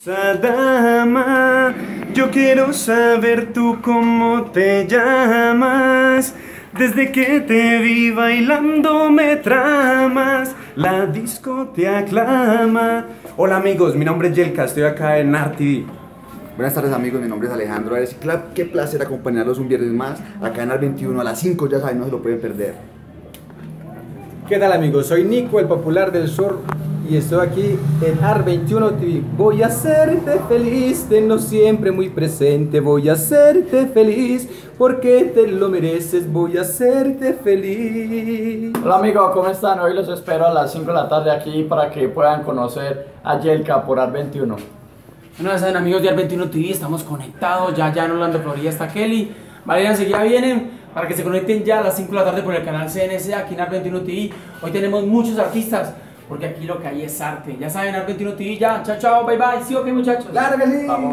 Dama, yo quiero saber tú cómo te llamas. Desde que te vi bailando me tramas, la disco te aclama. Hola amigos, mi nombre es Yelka, estoy acá en Art TV. Buenas tardes amigos, mi nombre es Alejandro Ares. Qué placer acompañarlos un viernes más acá en Art 21 a las 5, ya saben, no se lo pueden perder. ¿Qué tal amigos? Soy Nico, el popular del sur, y estoy aquí en Art 21 TV. Voy a hacerte feliz, tenlo siempre muy presente. Voy a hacerte feliz porque te lo mereces. Voy a hacerte feliz. Hola amigos, ¿cómo están? Hoy los espero a las 5 de la tarde aquí para que puedan conocer a Yelka por Art 21. Bueno, ya saben amigos de Art 21 TV, estamos conectados ya en Orlando, Florida está Kelly. Vale, enseguida vienen para que se conecten ya a las 5 de la tarde por el canal CNC aquí en Art 21 TV. Hoy tenemos muchos artistas, porque aquí lo que hay es arte. Ya saben, Art 21 TV ya. Chao, chao, bye bye. ¿Sí o qué muchachos? ¡Claro que sí! Vamos.